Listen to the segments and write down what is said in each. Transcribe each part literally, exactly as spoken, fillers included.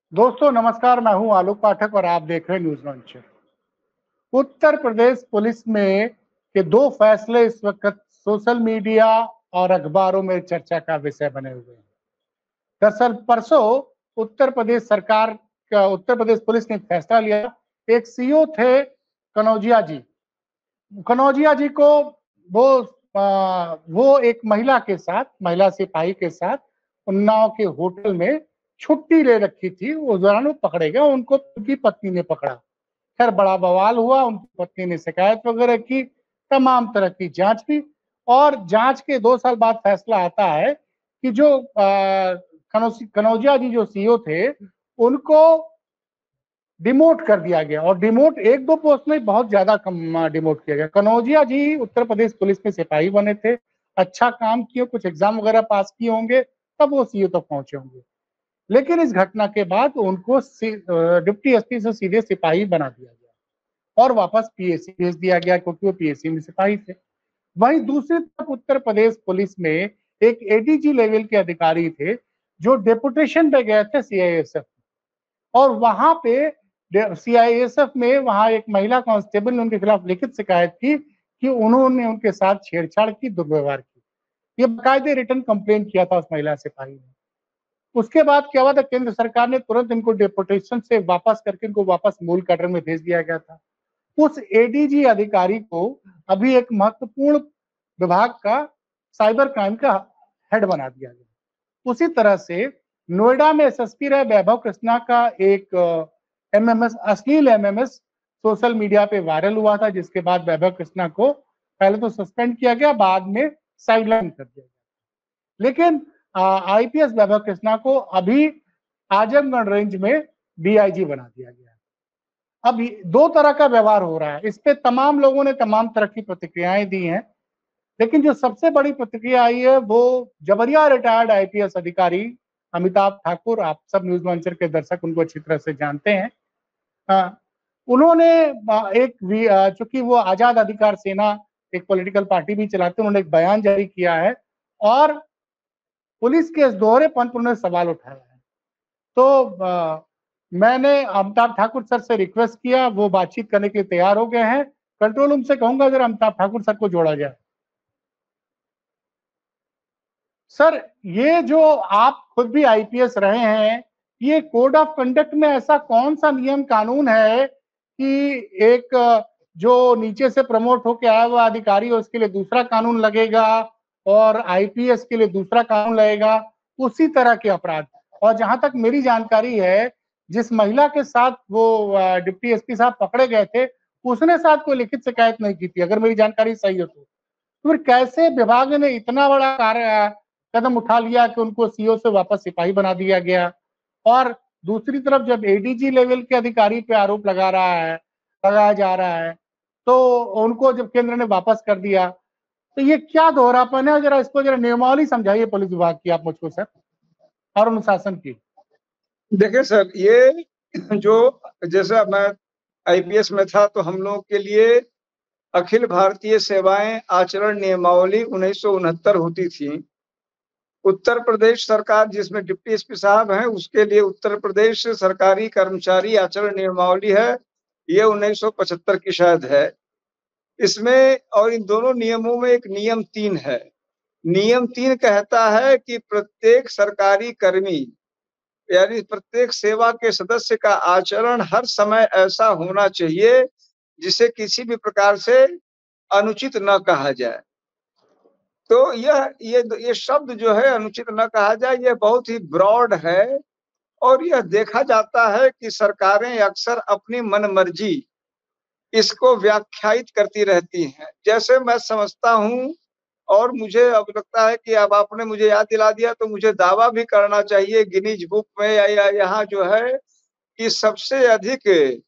दोस्तों नमस्कार, मैं हूं आलोक पाठक और आप देख रहे हैं news launcher. Uttar Pradesh police में के दो फैसले इस वक्त सोशल मीडिया और अखबारों में चर्चा का विषय बने हुए हैं। दरअसल परसों उत्तर प्रदेश सरकार का उत्तर प्रदेश पुलिस ने फैसला लिया। एक सीओ थे कनौजिया जी। कनौजिया जी को वो आ, वो एक महिला के साथ महिला सिपाही के साथ उन्नाव के होटल में छुट्टी ले रखी थी। उस दौरान वो पकड़े गए, उनको उनकी पत्नी ने पकड़ा। खैर बड़ा बवाल हुआ, उनकी पत्नी ने शिकायत वगैरह की, तमाम तरह की जांच की और जांच के दो साल बाद फैसला आता है कि जो कनौजिया जी जो सीओ थे उनको डिमोट कर दिया गया। और डिमोट एक दो पोस्ट में बहुत ज्यादा कम डिमोट किया गया। कनौजिया जी उत्तर प्रदेश पुलिस में सिपाही बने थे, अच्छा काम किए, कुछ एग्जाम वगैरह पास किए होंगे, तब वो सीओ तक पहुंचे होंगे। लेकिन इस घटना के बाद उनको डिप्टी एसपी से सीधे सिपाही बना दिया गया और वापस पीएसी भेज दिया गया, क्योंकि वो पीएसी में सिपाही थे। वहीं दूसरी तरफ उत्तर प्रदेश पुलिस में एक एडीजी लेवल के अधिकारी थे जो डेपुटेशन पे गए थे सीआईएसएफ, और वहां पे सीआईएसएफ में वहां एक महिला कांस्टेबल ने उनके खिलाफ लिखित शिकायत की कि उन्होंने उनके साथ छेड़छाड़ की, दुर्व्यवहार की। ये बाकायदे रिटर्न कंप्लेंट किया था उस महिला सिपाही ने। उसके बाद क्या हुआ था, केंद्र सरकार ने तुरंत इनको डेपुटेशन से वापस करके इनको वापस मूल कैडर में भेज दिया गया था। उस एडीजी अधिकारी को अभी एक महत्वपूर्ण विभाग का साइबर क्राइम का हेड बना दिया गया। उसी तरह से नोएडा में एसएसपी रहे वैभव कृष्णा का एक एमएमएस अश्लील एमएमएस सोशल मीडिया पे वायरल हुआ था, जिसके बाद वैभव कृष्णा को पहले तो सस्पेंड किया गया, बाद में साइडलाइन कर दिया गया। लेकिन आईपीएस वैभव कृष्णा को अभी आजमगढ़ रेंज में डीआईजी बना दिया गया। अब दो तरह का व्यवहार हो रहा है, इस पे तमाम लोगों ने तमाम तरह की प्रतिक्रियाएं दी हैं। लेकिन जो सबसे बड़ी प्रतिक्रिया आई है वो जबरिया रिटायर्ड आईपीएस अधिकारी अमिताभ ठाकुर, आप सब न्यूज लॉन्चर के दर्शक उनको अच्छी तरह से जानते हैं। आ, उन्होंने एक चूंकि वो आजाद अधिकार सेना एक पॉलिटिकल पार्टी भी चलाते हैं, उन्होंने एक बयान जारी किया है और पुलिस के इस दोहरेपन पर उन्होंने सवाल उठाया है। तो आ, मैंने अमिताभ ठाकुर सर से रिक्वेस्ट किया, वो बातचीत करने के लिए तैयार हो गए हैं। कंट्रोल रूम से कहूंगा जरा अमिताभ ठाकुर सर को जोड़ा जाए। सर, ये जो आप खुद भी आईपीएस रहे हैं, ये कोड ऑफ कंडक्ट में ऐसा कौन सा नियम कानून है कि एक जो नीचे से प्रमोट होकर आया हुआ अधिकारी है उसके लिए दूसरा कानून लगेगा और आईपीएस के लिए दूसरा कानून लगेगा, उसी तरह के अपराध। और जहां तक मेरी जानकारी है, जिस महिला के साथ वो डिप्टी एसपी साहब पकड़े गए थे, उसने साथ कोई लिखित शिकायत नहीं की थी, अगर मेरी जानकारी सही हो तो। फिर कैसे विभाग ने इतना बड़ा कार्य कदम उठा लिया कि उनको सीओ से वापस सिपाही बना दिया गया? और दूसरी तरफ जब एडीजी लेवल के अधिकारी पे आरोप लगा रहा है लगाया जा रहा है, तो उनको जब केंद्र ने वापस कर दिया, तो ये क्या दोहरापन है? जरा इसको जरा नियमावली समझाइए पुलिस विभाग की आप मुझको सर, और अनुशासन की। देखिए सर, ये जो जैसा मैं आईपीएस में था तो हम लोगों के लिए अखिल भारतीय सेवाएं आचरण नियमावली उन्नीस सौ उनहत्तर होती थी। उत्तर प्रदेश सरकार जिसमें डिप्टी एसपी साहब हैं, उसके लिए उत्तर प्रदेश सरकारी कर्मचारी आचरण नियमावली है, ये उन्नीस सौ पचहत्तर की शायद है। इसमें और इन दोनों नियमों में एक नियम तीन है। नियम तीन कहता है कि प्रत्येक सरकारी कर्मी यानी प्रत्येक सेवा के सदस्य का आचरण हर समय ऐसा होना चाहिए जिसे किसी भी प्रकार से अनुचित न कहा जाए। तो यह ये ये शब्द जो है अनुचित न कहा जाए, यह बहुत ही ब्रॉड है और यह देखा जाता है कि सरकारें अक्सर अपनी मनमर्जी इसको व्याख्यायित करती रहती हैं। जैसे मैं समझता हूँ और मुझे अब लगता है कि अब आपने मुझे याद दिला दिया तो मुझे दावा भी करना चाहिए गिनीज बुक में या, या यहाँ जो है कि सबसे अधिक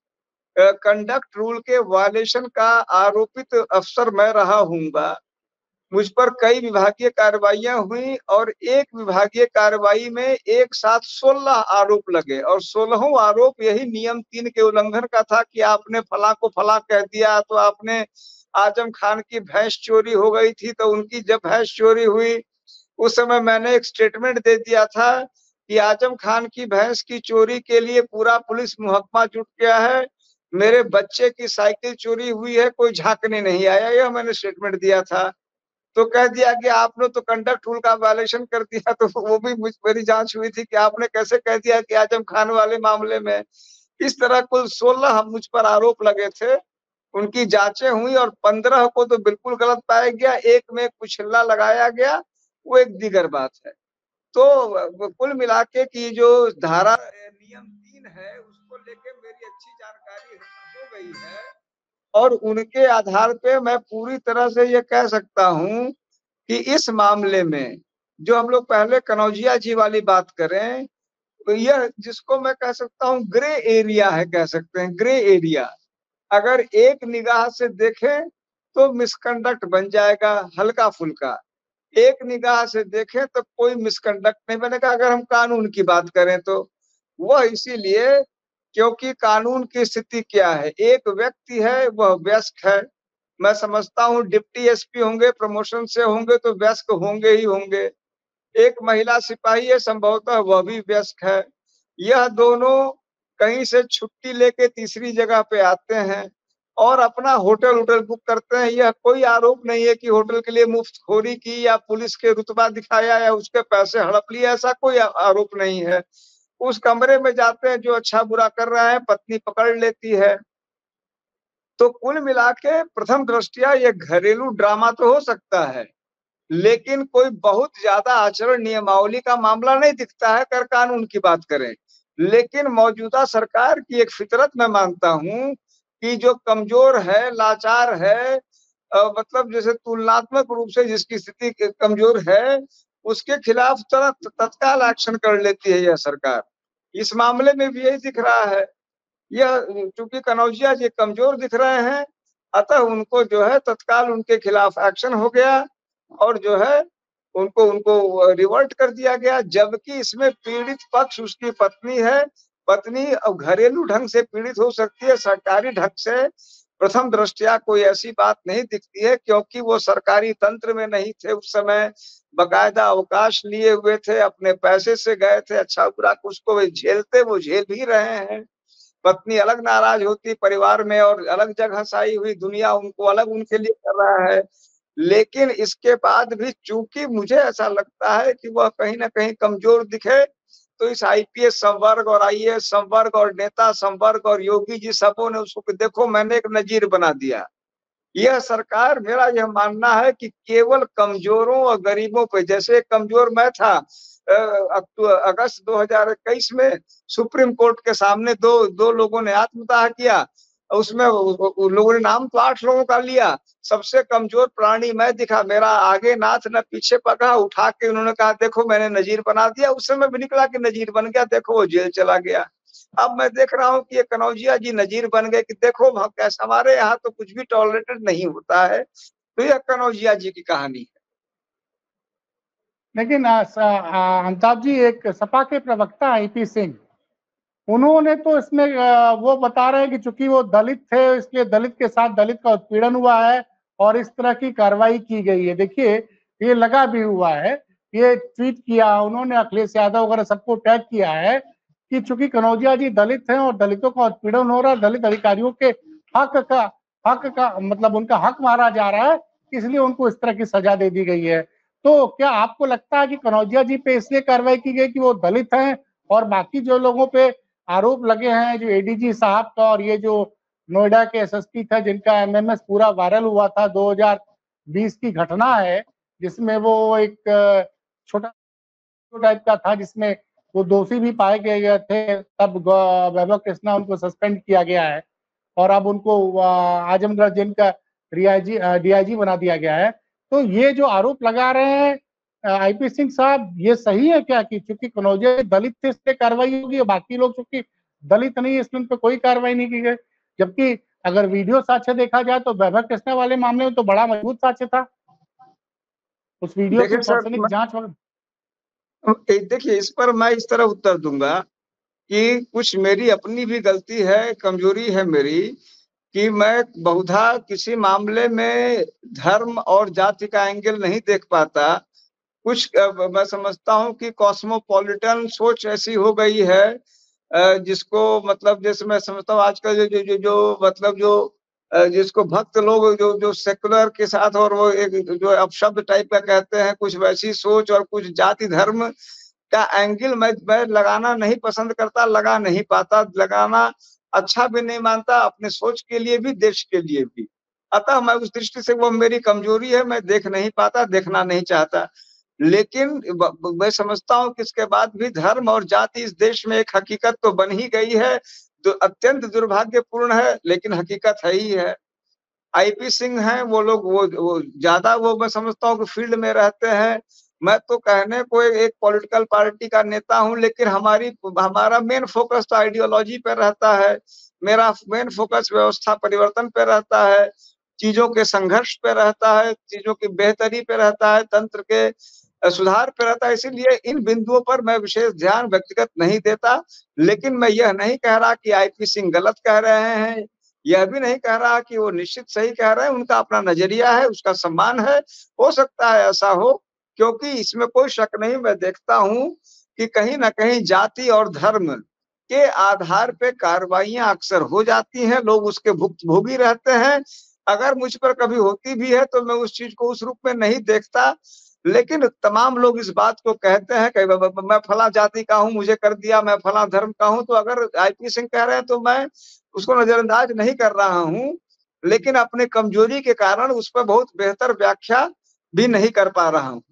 कंडक्ट रूल के वायलेशन का आरोपित अफसर मैं रहा हूँगा। मुझ पर कई विभागीय कार्रवाइयां हुई और एक विभागीय कार्रवाई में एक साथ सोलह आरोप लगे और सोलहों आरोप यही नियम तीन के उल्लंघन का था कि आपने फला को फला कह दिया, तो आपने आजम खान की भैंस चोरी हो गई थी तो उनकी जब भैंस चोरी हुई उस समय मैंने एक स्टेटमेंट दे दिया था कि आजम खान की भैंस की चोरी के लिए पूरा पुलिस मुहकमा जुट गया है, मेरे बच्चे की साइकिल चोरी हुई है, कोई झांकने नहीं आया, यह मैंने स्टेटमेंट दिया था। तो कह दिया कि आपने तो कंडक्ट रूल का वायलेशन कर दिया, तो वो भी मुझ मेरी जांच हुई थी कि आपने कैसे कह दिया कि आजम खान वाले मामले में। इस तरह कुल सोलह हम मुझ पर आरोप लगे थे, उनकी जांचें हुई और पंद्रह को तो बिल्कुल गलत पाया गया, एक में कुछ हिल्ला लगाया गया, वो एक दीगर बात है। तो कुल मिला के कि जो धारा नियम तीन है उसको लेके मेरी अच्छी जानकारी हो गई है और उनके आधार पे मैं पूरी तरह से ये कह सकता हूँ कि इस मामले में जो हम लोग पहले कनौजिया जी वाली बात करें, तो यह जिसको मैं कह सकता हूँ ग्रे एरिया है, कह सकते हैं ग्रे एरिया। अगर एक निगाह से देखें तो मिसकंडक्ट बन जाएगा हल्का फुल्का, एक निगाह से देखें तो कोई मिसकंडक्ट नहीं बनेगा अगर हम कानून की बात करें तो। वह इसीलिए क्योंकि कानून की स्थिति क्या है, एक व्यक्ति है वह वयस्क है, मैं समझता हूँ डिप्टी एसपी होंगे, प्रमोशन से होंगे तो वयस्क होंगे ही होंगे। एक महिला सिपाही है, संभवतः वह भी वयस्क है। यह दोनों कहीं से छुट्टी लेके तीसरी जगह पे आते हैं और अपना होटल होटल बुक करते हैं। यह कोई आरोप नहीं है कि होटल के लिए मुफ्तखोरी की या पुलिस के रुतबा दिखाया या उसके पैसे हड़प लिए, ऐसा कोई आरोप नहीं है। उस कमरे में जाते हैं, जो अच्छा बुरा कर रहा है पत्नी पकड़ लेती है। तो कुल मिला के प्रथम दृष्टया ये घरेलू ड्रामा तो हो सकता है, लेकिन कोई बहुत ज्यादा आचरण नियमावली का मामला नहीं दिखता है अगर कानून की बात करें। लेकिन मौजूदा सरकार की एक फितरत मैं मानता हूँ कि जो कमजोर है, लाचार है, अ, मतलब जैसे तुलनात्मक रूप से जिसकी स्थिति कमजोर है, उसके खिलाफ तुरंत तत्काल एक्शन कर लेती है यह सरकार। इस मामले में भी यही दिख रहा है। यह चूंकि कनौजिया जी कमजोर दिख रहे हैं, अतः उनको जो है तत्काल उनके खिलाफ एक्शन हो गया और जो है उनको उनको रिवर्ट कर दिया गया, जबकि इसमें पीड़ित पक्ष उसकी पत्नी है। पत्नी अब घरेलू ढंग से पीड़ित हो सकती है, सरकारी ढंग से प्रथम दृष्टया कोई ऐसी बात नहीं दिखती है, क्योंकि वो सरकारी तंत्र में नहीं थे उस समय, बकायदा अवकाश लिए हुए थे, अपने पैसे से गए थे, अच्छा बुरा उसको वे झेलते, वो झेल भी रहे हैं। पत्नी अलग नाराज होती परिवार में और अलग जगह साई हुई दुनिया उनको अलग उनके लिए कर रहा है। लेकिन इसके बाद भी चूंकि मुझे ऐसा लगता है कि वह कहीं ना कहीं कमजोर दिखे, तो इस आईपीएस संवर्ग और आईएएस संवर्ग और नेता संवर्ग और योगी जी सबों ने उसको देखो मैंने एक नजीर बना दिया। यह सरकार, मेरा यह मानना है कि केवल कमजोरों और गरीबों पे, जैसे कमजोर मैं था अगस्त दो हज़ार इक्कीस में सुप्रीम कोर्ट के सामने दो दो लोगों ने आत्मदाह किया, उसमें लोगों ने नाम तो आठ लोगों का लिया, सबसे कमजोर प्राणी मैं दिखा, मेरा आगे नाथ न पीछे पगा, उठा के उन्होंने कहा देखो मैंने नजीर बना दिया। उस समय भी निकला कि नजीर बन गया, देखो वो जेल चला गया। अब मैं देख रहा हूँ कि ये कनौजिया जी नजीर बन गए कि देखो कैसे हमारे यहाँ तो कुछ भी टॉलरेटेड नहीं होता है। तो यह कनौजिया जी की कहानी है। लेकिन अमिताभ जी, एक सपा के प्रवक्ता आईपी सिंह, उन्होंने तो इसमें वो बता रहे हैं कि चूंकि वो दलित थे इसलिए दलित के साथ दलित का उत्पीड़न हुआ है और इस तरह की कार्रवाई की गई है। देखिए ये लगा भी हुआ है, ये ट्वीट किया उन्होंने, अखिलेश यादव वगैरह सबको टैग किया है कि चूंकि कनौजिया जी दलित हैं और दलितों का उत्पीड़न हो रहा है, दलित अधिकारियों के हक का हक का मतलब उनका हक मारा जा रहा है, इसलिए उनको इस तरह की सजा दे दी गई है। तो क्या आपको लगता है कि कनौजिया जी पे इसलिए कार्रवाई की गई कि वो दलित हैं और बाकी जो लोगों पे आरोप लगे हैं, जो एडीजी साहब का और ये जो नोएडा के एसएसपी था जिनका एमएमएस पूरा वायरल हुआ था, दो हज़ार बीस की घटना है जिसमें वो एक छोटा टाइप का था जिसमें वो दोषी भी पाए गए थे, तब वैभव कृष्णा उनको सस्पेंड किया गया है और अब उनको आजमगढ़ जेल का डीआईजी डीआईजी बना दिया गया है। तो ये जो आरोप लगा रहे हैं आईपी सिंह साहब, ये सही है क्या कि चूंकि कनौजिया दलित थे इसलिए कार्रवाई होगी, बाकी लोग चूंकि दलित नहीं है इसलिए उन पर कोई कार्रवाई नहीं की गई? जबकि अगर वीडियो साक्ष्य देखा जाए तो वैभव कृष्णा वाले मामले में तो बड़ा मजबूत साक्ष्य था, उस वीडियो की प्राथमिक जांच वगैरह। देखिए इस पर मैं इस तरह उत्तर दूंगा कि कुछ मेरी अपनी भी गलती है, कमजोरी है मेरी, कि मैं बहुधा किसी मामले में धर्म और जाति का एंगल नहीं देख पाता। कुछ मैं समझता हूँ कि कॉस्मोपॉलिटन सोच ऐसी हो गई है जिसको मतलब जैसे मैं समझता हूँ आजकल जो जो जो, जो मतलब जो जिसको भक्त लोग जो जो सेकुलर के साथ और वो एक जो अपशब्द टाइप का कहते हैं, कुछ वैसी सोच और कुछ जाति धर्म का एंगल मैं मैं लगाना नहीं पसंद करता, लगा नहीं पाता, लगाना अच्छा भी नहीं मानता, अपने सोच के लिए भी, देश के लिए भी। अतः मैं उस दृष्टि से वो मेरी कमजोरी है, मैं देख नहीं पाता, देखना नहीं चाहता। लेकिन मैं समझता हूँ कि इसके बाद भी धर्म और जाति इस देश में एक हकीकत तो बन ही गई है, जो अत्यंत दुर्भाग्यपूर्ण है, लेकिन हकीकत है ही है। आईपी सिंह हैं वो लोग, वो वो ज्यादा वो मैं समझता हूँ कि फील्ड में रहते हैं। मैं तो कहने को एक पॉलिटिकल पार्टी का नेता हूँ, लेकिन हमारी हमारा मेन फोकस तो आइडियोलॉजी पे रहता है। मेरा मेन फोकस व्यवस्था परिवर्तन पे रहता है, चीजों के संघर्ष पे रहता है, चीजों की बेहतरी पे रहता है, तंत्र के सुधार पे रहता है। इसीलिए इन बिंदुओं पर मैं विशेष ध्यान व्यक्तिगत नहीं देता। लेकिन मैं यह नहीं कह रहा कि आईपी सिंह गलत कह रहे हैं, यह भी नहीं कह रहा कि वो निश्चित सही कह रहे हैं। उनका अपना नजरिया है, उसका सम्मान है, हो सकता है ऐसा हो, क्योंकि इसमें कोई शक नहीं। मैं देखता हूँ कि कहीं ना कहीं जाति और धर्म के आधार पे कार्रवाइयां अक्सर हो जाती हैं, लोग उसके भुक्तभोगी रहते हैं। अगर मुझ पर कभी होती भी है तो मैं उस चीज को उस रूप में नहीं देखता। लेकिन तमाम लोग इस बात को कहते हैं कि मैं फला जाति का हूँ, मुझे कर दिया, मैं फला धर्म का हूँ। तो अगर आईपी सिंह कह रहे हैं तो मैं उसको नजरअंदाज नहीं कर रहा हूँ, लेकिन अपने कमजोरी के कारण उस पर बहुत बेहतर व्याख्या भी नहीं कर पा रहा हूँ।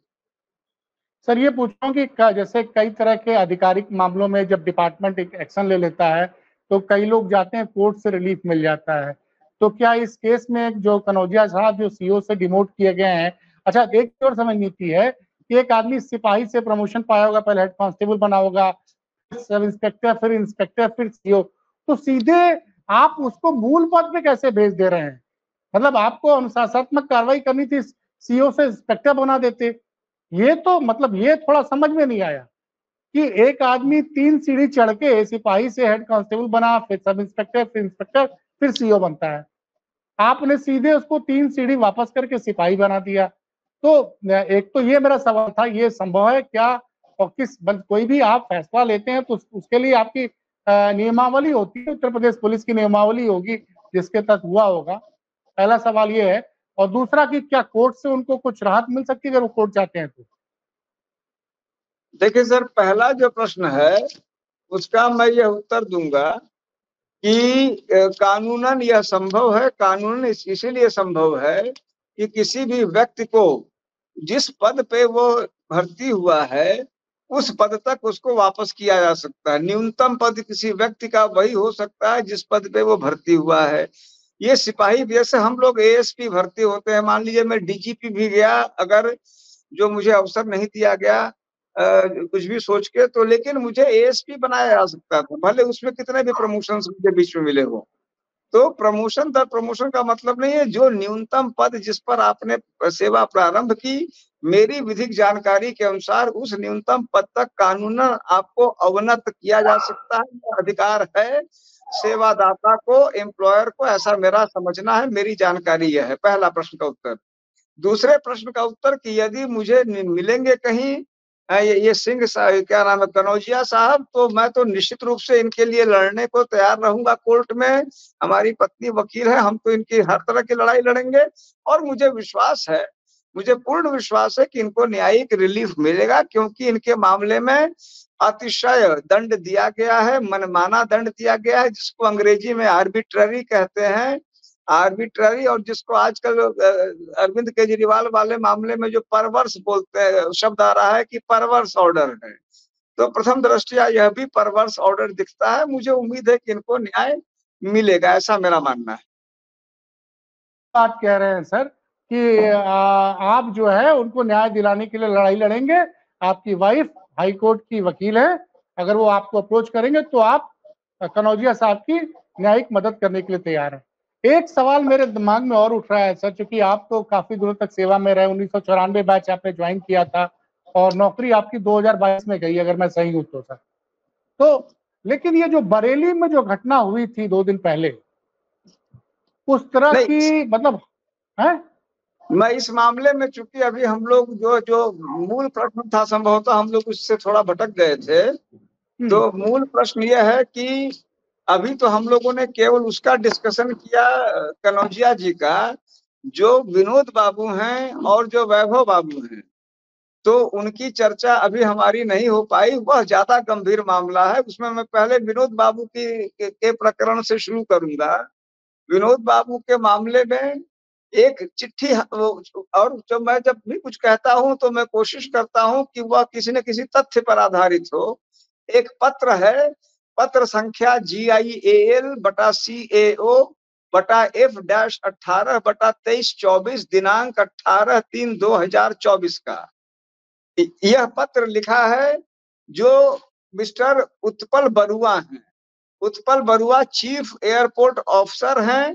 सर ये पूछ रहा हूँ कि जैसे कई तरह के आधिकारिक मामलों में जब डिपार्टमेंट एक एक्शन ले लेता है तो कई लोग जाते हैं, कोर्ट से रिलीफ मिल जाता है। तो क्या इस केस में जो कनौजिया साहब जो सीओ से डिमोट किए गए हैं, अच्छा एक और समझ नीति है कि एक आदमी सिपाही से प्रमोशन पाया होगा, पहले हेड कांस्टेबल बना होगा, सब इंस्पेक्टर, फिर इंस्पेक्टर, फिर सीओ, तो सीधे आप उसको मूल पद पे कैसे भेज दे रहे हैं? मतलब आपको अनुशासनात्मक कार्रवाई करनी थी, सीओ से इंस्पेक्टर बना देते। ये तो मतलब ये थोड़ा समझ में नहीं आया कि एक आदमी तीन सीढ़ी चढ़ के सिपाही से हेड कांस्टेबल बना, फिर सब इंस्पेक्टर, फिर इंस्पेक्टर, फिर सीओ बनता है। आपने सीधे उसको तीन सीढ़ी वापस करके सिपाही बना दिया। तो एक तो ये मेरा सवाल था, ये संभव है क्या? और किस कोई भी आप फैसला लेते हैं तो उसके लिए आपकी नियमावली होती है, उत्तर प्रदेश पुलिस की नियमावली होगी जिसके तहत हुआ होगा। पहला सवाल ये है। और दूसरा कि क्या कोर्ट से उनको कुछ राहत मिल सकती है अगर वो कोर्ट जाते हैं तो? देखिए सर, पहला जो प्रश्न है उसका मैं यह उत्तर दूंगा कि कानूनन यह संभव है। कानूनन इसीलिए संभव है कि किसी भी व्यक्ति को जिस पद पे वो भर्ती हुआ है उस पद तक उसको वापस किया जा सकता है। न्यूनतम पद किसी व्यक्ति का वही हो सकता है जिस पद पे वो भर्ती हुआ है। ये सिपाही, जैसे हम लोग एएसपी भर्ती होते हैं, मान लीजिए मैं डीजीपी भी गया, अगर जो मुझे अवसर नहीं दिया गया आ, कुछ भी सोच के, तो लेकिन मुझे एएसपी बनाया जा सकता था, भले उसमें कितने भी प्रमोशन मुझे बीच में मिले हो। तो प्रमोशन दर प्रमोशन का मतलब नहीं है, जो न्यूनतम पद जिस पर आपने सेवा प्रारंभ की, मेरी विधिक जानकारी के अनुसार उस न्यूनतम पद तक कानूनन आपको अवनत किया जा सकता है, अधिकार है सेवादाता को, एम्प्लॉयर को, ऐसा मेरा समझना है, मेरी जानकारी यह है। पहला प्रश्न का उत्तर। दूसरे प्रश्न का उत्तर कि यदि मुझे मिलेंगे कहीं ये, ये सिंह क्या नाम है, कनौजिया साहब, तो मैं तो निश्चित रूप से इनके लिए लड़ने को तैयार रहूंगा कोर्ट में। हमारी पत्नी वकील है, हम तो इनकी हर तरह की लड़ाई लड़ेंगे। और मुझे विश्वास है, मुझे पूर्ण विश्वास है कि इनको न्यायिक रिलीफ मिलेगा, क्योंकि इनके मामले में अतिशय दंड दिया गया है, मनमाना दंड दिया गया है, जिसको अंग्रेजी में आर्बिट्ररी कहते हैं, आर्बिट्ररी। और जिसको आजकल अरविंद केजरीवाल वाले मामले में जो परवर्स बोलते हैं, शब्द आ रहा है कि परवर्स ऑर्डर है, तो प्रथम दृष्टया यह भी परवर्स ऑर्डर दिखता है। मुझे उम्मीद है कि इनको न्याय मिलेगा, ऐसा मेरा मानना है। बात कह रहे हैं सर कि आ, आप जो है उनको न्याय दिलाने के लिए लड़ाई लड़ेंगे। आपकी वाइफ हाई कोर्ट की वकील है, अगर वो आपको अप्रोच करेंगे तो आप कनौजिया साहब की न्यायिक मदद करने के लिए तैयार हैं। एक सवाल मेरे दिमाग में और उठ रहा है सर, क्योंकि आप तो काफी दिनों तक सेवा में रहे, उन्नीस सौ चौरानवे बैच आपने ज्वाइन किया था और नौकरी आपकी दो हज़ार बाईस में गई, अगर मैं सही हूं तो सर। तो लेकिन ये जो बरेली में जो घटना हुई थी दो दिन पहले, उस तरह की मतलब है मैं इस मामले में, चूंकि अभी हम लोग जो जो मूल प्रश्न था संभवतः हम लोग उससे थोड़ा भटक गए थे, तो मूल प्रश्न यह है कि अभी तो हम लोगों ने केवल उसका डिस्कशन किया कनौजिया जी का, जो विनोद बाबू हैं और जो वैभव बाबू हैं, तो उनकी चर्चा अभी हमारी नहीं हो पाई। वह ज्यादा गंभीर मामला है, उसमें मैं पहले विनोद बाबू की के, के प्रकरण से शुरू करूंगा। विनोद बाबू के मामले में एक चिट्ठी, और जब मैं जब भी कुछ कहता हूं तो मैं कोशिश करता हूं कि वह किसी न किसी तथ्य पर आधारित हो। एक पत्र है, पत्र संख्या जी आई ए एल बटा सी ए ओ बटा एफ डैश अठारह बटा तेईस चौबीस दिनांक अठारह तीन दो हजार चौबीस का। यह पत्र लिखा है जो मिस्टर उत्पल बरुआ हैं। Utpal Barua chief airport officer हैं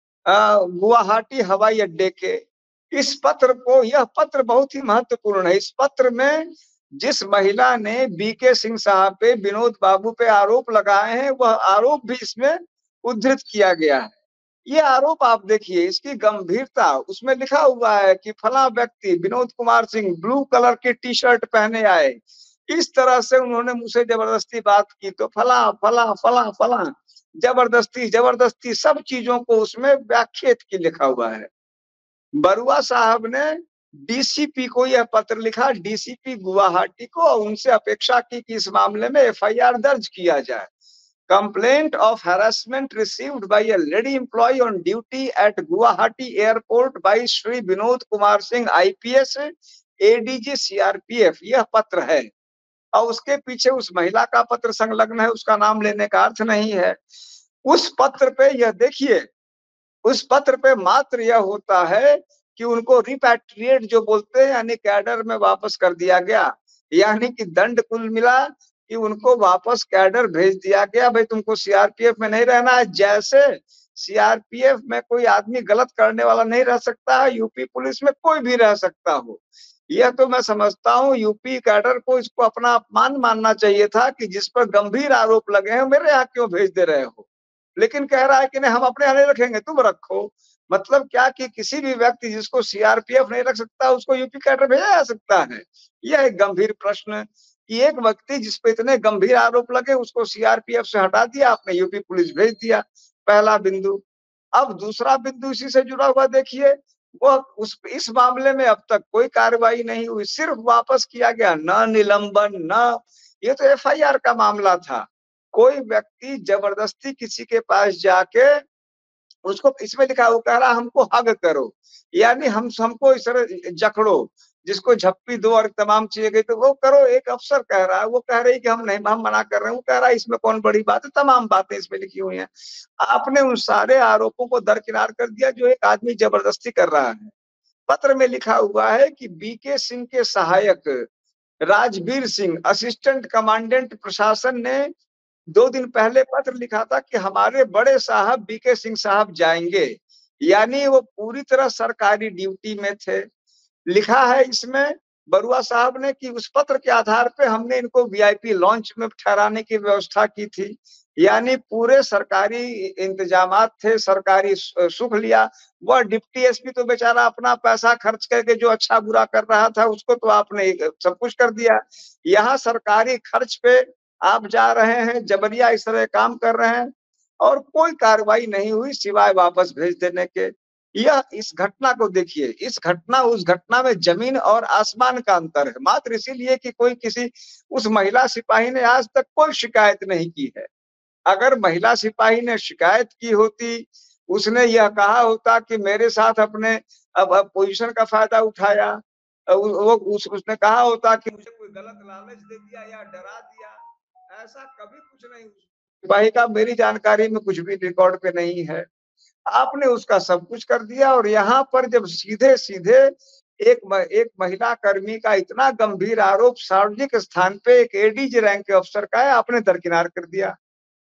गुवाहाटी हवाई अड्डे के। इस पत्र को, यह पत्र बहुत ही महत्वपूर्ण है। इस पत्र में जिस महिला ने बीके सिंह साहब पे, विनोद बाबू पे आरोप लगाए हैं, वह आरोप भी इसमें उद्धृत किया गया है। ये आरोप आप देखिए, इसकी गंभीरता, उसमें लिखा हुआ है कि फला व्यक्ति विनोद कुमार सिंह ब्लू कलर की टी शर्ट पहने आए, इस तरह से उन्होंने मुझसे जबरदस्ती बात की, तो फला फला फला फला जबरदस्ती जबरदस्ती सब चीजों को उसमें व्याख्यात की लिखा हुआ है। बरुआ साहब ने डीसीपी को यह पत्र लिखा, डीसीपी गुवाहाटी को, उनसे अपेक्षा की कि इस मामले में एफ आई आर दर्ज किया जाए। Complaint of harassment received by a lady employee on duty at Guwahati Airport by Shri Vinod Kumar Singh I P S A D G C R P F, यह पत्र है। और उसके पीछे उस महिला का पत्र संलग्न है, उसका नाम लेने का अर्थ नहीं है। उस पत्र पे यह देखिए, उस पत्र पे मात्र यह होता है कि उनको रिपैट्रिएट जो बोलते हैं, यानी कैडर में वापस कर दिया गया, यानी कि दंड कुल मिला कि उनको वापस कैडर भेज दिया गया। भाई तुमको सीआरपीएफ में नहीं रहना है। जैसे सीआरपीएफ में कोई आदमी गलत करने वाला नहीं रह सकता है, यूपी पुलिस में कोई भी रह सकता हो। यह तो मैं समझता हूँ यूपी कैडर को इसको अपना अपमान मानना चाहिए था कि जिस पर गंभीर आरोप लगे हैं मेरे यहाँ क्यों भेज दे रहे हो। लेकिन कह रहा है कि नहीं, हम अपने यहाँ नहीं रखेंगे, तुम रखो। मतलब क्या कि किसी भी व्यक्ति जिसको सीआरपीएफ नहीं रख सकता उसको यूपी कैडर भेजा जा सकता है? यह एक गंभीर प्रश्न कि एक व्यक्ति जिस पे इतने गंभीर आरोप लगे उसको सीआरपीएफ से हटा दिया आपने, यूपी पुलिस भेज दिया। पहला बिंदु। अब दूसरा बिंदु इसी से जुड़ा हुआ देखिए, वह उस इस मामले में अब तक कोई कार्रवाई नहीं हुई, सिर्फ वापस किया गया, न निलंबन न, ये तो एफ आई आर का मामला था। कोई व्यक्ति जबरदस्ती किसी के पास जाके उसको, इसमें लिखा वो कह रहा हमको हग करो, यानी हम हमको इस तरह जकड़ो, जिसको झप्पी दो और तमाम चीजें गई तो वो करो। एक अफसर कह रहा है, वो कह रही कि हम नहीं, हम मना कर रहे हैं। वो कह रहा है इसमें कौन बड़ी बात है, तमाम बातें इसमें लिखी हुई हैं। आपने उन सारे आरोपों को दरकिनार कर दिया जो एक आदमी जबरदस्ती कर रहा है। पत्र में लिखा हुआ है कि बीके सिंह के सहायक राजवीर सिंह, असिस्टेंट कमांडेंट प्रशासन ने दो दिन पहले पत्र लिखा था कि हमारे बड़े साहब बीके सिंह साहब जाएंगे, यानी वो पूरी तरह सरकारी ड्यूटी में थे। लिखा है इसमें बरुआ साहब ने कि उस पत्र के आधार पे हमने इनको वीआईपी लॉन्च में ठहराने की व्यवस्था की थी, यानी पूरे सरकारी इंतजामात थे, सरकारी सुख लिया। वह डिप्टी एसपी तो बेचारा अपना पैसा खर्च करके जो अच्छा बुरा कर रहा था उसको तो आपने सब कुछ कर दिया। यहाँ सरकारी खर्च पे आप जा रहे हैं, जबरिया इस तरह काम कर रहे हैं और कोई कार्रवाई नहीं हुई सिवाय वापस भेज देने के। यह, इस घटना को देखिए, इस घटना उस घटना में जमीन और आसमान का अंतर है। मात्र इसीलिए कि कोई किसी उस महिला सिपाही ने आज तक कोई शिकायत नहीं की है। अगर महिला सिपाही ने शिकायत की होती, उसने यह कहा होता कि मेरे साथ अपने अब, अब पोजीशन का फायदा उठाया, वो उस, उसने कहा होता कि मुझे कोई गलत लालच दे दिया या डरा दिया, ऐसा कभी कुछ नहीं। सिपाही का मेरी जानकारी में कुछ भी रिकॉर्ड पे नहीं है। आपने उसका सब कुछ कर दिया और यहाँ पर जब सीधे सीधे एक एक महिला कर्मी का इतना गंभीर आरोप सार्वजनिक स्थान पे एक एडीजी रैंक के अफसर का है, आपने दरकिनार कर दिया।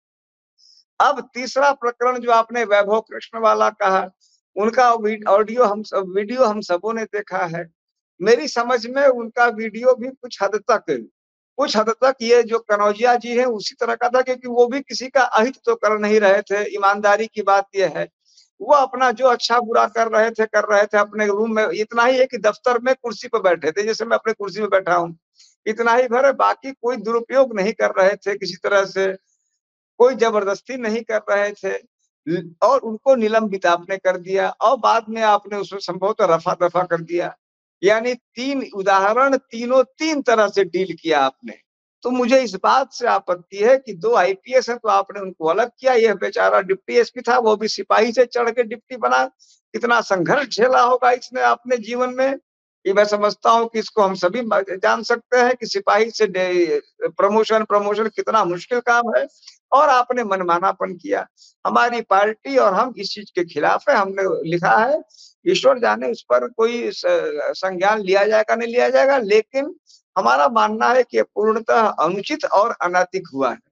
अब तीसरा प्रकरण जो आपने वैभव कृष्ण वाला कहा, उनका ऑडियो हम सब, वीडियो हम सबों ने देखा है। मेरी समझ में उनका वीडियो भी कुछ हद तक कुछ हद तक ये जो कनौजिया जी हैं उसी तरह का था, क्योंकि वो भी किसी का अहित तो कर नहीं रहे थे। ईमानदारी की बात यह है, वो अपना जो अच्छा बुरा कर रहे थे कर रहे थे अपने रूम में। इतना ही है कि दफ्तर में कुर्सी पर बैठे थे, जैसे मैं अपने कुर्सी में बैठा हूँ, इतना ही भर है। बाकी कोई दुरुपयोग नहीं कर रहे थे किसी तरह से, कोई जबरदस्ती नहीं कर रहे थे। और उनको निलंबित आपने कर दिया और बाद में आपने उसमें संभवतः रफा दफा कर दिया। यानी तीन उदाहरण, तीनों तीन तरह से डील किया आपने। तो मुझे इस बात से आपत्ति है कि दो आईपीएस है तो आपने उनको अलग किया। यह बेचारा डिप्टी एसपी था, वो भी सिपाही से चढ़ के डिप्टी बना। कितना संघर्ष झेला होगा इसने अपने जीवन में, ये मैं समझता हूँ कि इसको हम सभी जान सकते हैं कि सिपाही से प्रमोशन प्रमोशन कितना मुश्किल काम है। और आपने मनमानापन किया। हमारी पार्टी और हम इस चीज के खिलाफ है। हमने लिखा है, ईश्वर जाने उस पर कोई संज्ञान लिया जाएगा नहीं लिया जाएगा, लेकिन हमारा मानना है कि पूर्णतः अनुचित और अनैतिक हुआ है।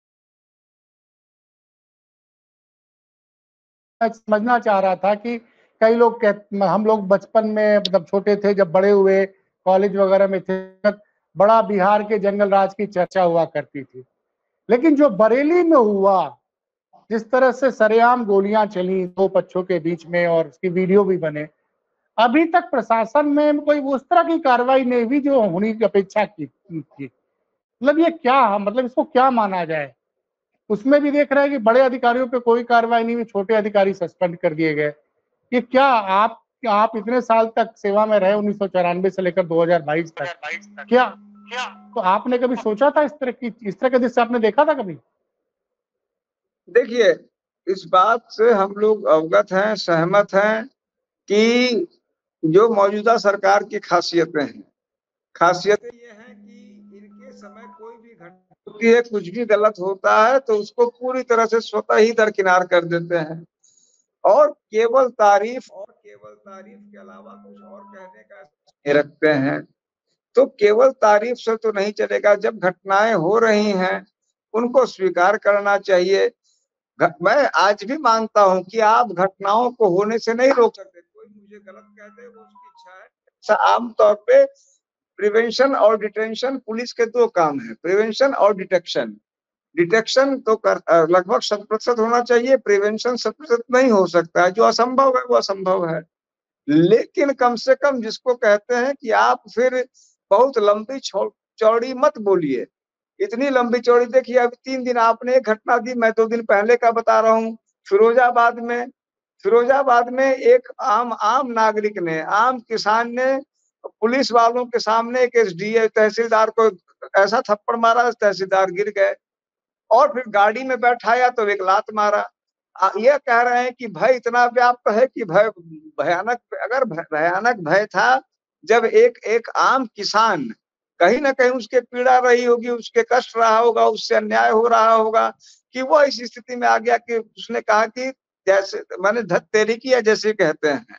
मैं समझना चाह रहा था कि कई लोग कहते, हम लोग बचपन में मतलब छोटे थे, जब बड़े हुए कॉलेज वगैरह में थे, बड़ा बिहार के जंगल राज की चर्चा हुआ करती थी। लेकिन जो बरेली में हुआ, जिस तरह से सरेआम गोलियां चली दो बच्चों के बीच में और उसकी वीडियो भी बने, अभी तक प्रशासन में कोई उस तरह की कार्रवाई नहीं हुई जो होने की अपेक्षा की थी। मतलब ये क्या, मतलब इसको क्या माना जाए? उसमें भी देख रहे हैं कि बड़े अधिकारियों पे कोई कार्रवाई नहीं हुई, छोटे अधिकारी सस्पेंड कर दिए गए। ये क्या, आप आप इतने साल तक सेवा में रहे, उन्नीस सौ चौरानवे से लेकर दो हजार बाईस तक, क्या क्या तो आपने कभी सोचा था इस तरह की, इस तरह के दृश्य आपने देखा था कभी? देखिए, इस बात से हम लोग अवगत हैं, सहमत हैं कि जो मौजूदा सरकार की खासियतें हैं, खासियतें ये हैं कि इनके समय कोई भी घटना होती है, कुछ भी गलत होता है तो उसको पूरी तरह से स्वतः ही दरकिनार कर देते हैं और केवल तारीफ और केवल तारीफ के अलावा कुछ और कहने का रखते हैं। तो केवल तारीफ से तो नहीं चलेगा, जब घटनाएं हो रही हैं उनको स्वीकार करना चाहिए। मैं आज भी मानता हूं कि आप घटनाओं को होने से नहीं रोक सकते। कोई मुझे गलत कह दे वो उसकी इच्छा है। आमतौर पे प्रिवेंशन और डिटेंशन, पुलिस के दो काम है, प्रिवेंशन और डिटेक्शन। डिटेक्शन तो लगभग शत प्रतिशत होना चाहिए, प्रिवेंशन शत प्रतिशत नहीं हो सकता है। जो असंभव है वो असंभव है। लेकिन कम से कम जिसको कहते हैं कि आप फिर बहुत लंबी चौड़ी मत बोलिए। इतनी लंबी चौड़ी, देखिए अभी तीन दिन आपने एक घटना दी, मैं दो दिन पहले का बता रहा हूँ। फिरोजाबाद में फिरोजाबाद में एक आम आम नागरिक ने, आम किसान ने पुलिस वालों के सामने एक एसडीए तहसीलदार को ऐसा थप्पड़ मारा, तहसीलदार गिर गए और फिर गाड़ी में बैठाया तो एक लात मारा। ये कह रहे हैं कि भय इतना व्याप्त है कि भय भयानक, अगर भयानक भय था जब एक एक आम किसान, कहीं ना कहीं उसके पीड़ा रही होगी, उसके कष्ट रहा होगा, उससे अन्याय हो रहा होगा कि वो इस स्थिति में आ गया कि उसने कहा कि जैसे मैंने धत तेरी किया, जैसे कहते हैं।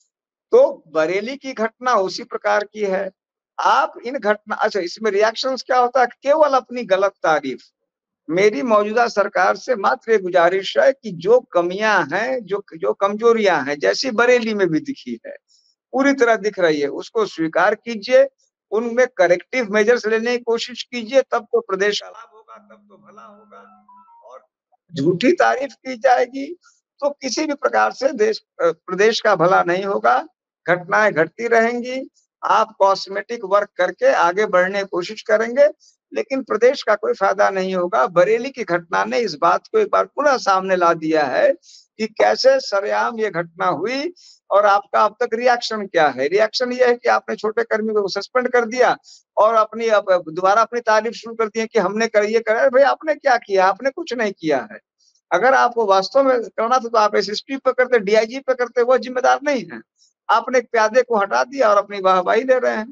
तो बरेली की घटना उसी प्रकार की है। आप इन घटना, अच्छा इसमें रिएक्शंस क्या होता है? केवल अपनी गलत तारीफ। मेरी मौजूदा सरकार से मात्र ये गुजारिश है कि जो कमियां हैं, जो जो कमजोरियां हैं, जैसी बरेली में भी दिखी है, पूरी तरह दिख रही है, उसको स्वीकार कीजिए, उनमें करेक्टिव मेजर्स लेने की कोशिश कीजिए, तब तो प्रदेश का लाभ होगा, तब तो भला होगा। और झूठी तारीफ की जाएगी तो किसी भी प्रकार से देश प्रदेश का भला नहीं होगा, घटनाएं घटती रहेंगी। आप कॉस्मेटिक वर्क करके आगे बढ़ने की कोशिश करेंगे, लेकिन प्रदेश का कोई फायदा नहीं होगा। बरेली की घटना ने इस बात को एक बार पुनः सामने ला दिया है कि कैसे सरेआम ये घटना हुई और आपका अब तक रिएक्शन क्या है। रिएक्शन ये है कि आपने छोटे कर्मी को सस्पेंड कर दिया और अपनी दोबारा अपनी तारीफ शुरू कर दी कि हमने कर ये करा। भाई आपने क्या किया? आपने कुछ नहीं किया है। अगर आपको वास्तव में करना था तो आप एसएसपी पे करते, डीआईजी पे करते, वो जिम्मेदार नहीं है। आपने एक प्यादे को हटा दिया और अपनी वाहवाही ले रहे हैं।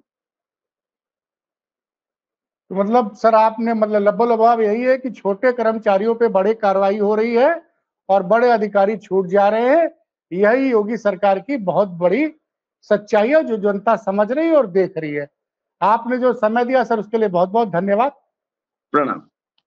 तो मतलब सर आपने मतलब लबोलबाब यही है कि छोटे कर्मचारियों पे बड़ी कार्रवाई हो रही है और बड़े अधिकारी छूट जा रहे हैं। यही योगी सरकार की बहुत बड़ी सच्चाई है जो जनता समझ रही है और देख रही है। आपने जो समय दिया सर उसके लिए बहुत बहुत धन्यवाद। प्रणाम।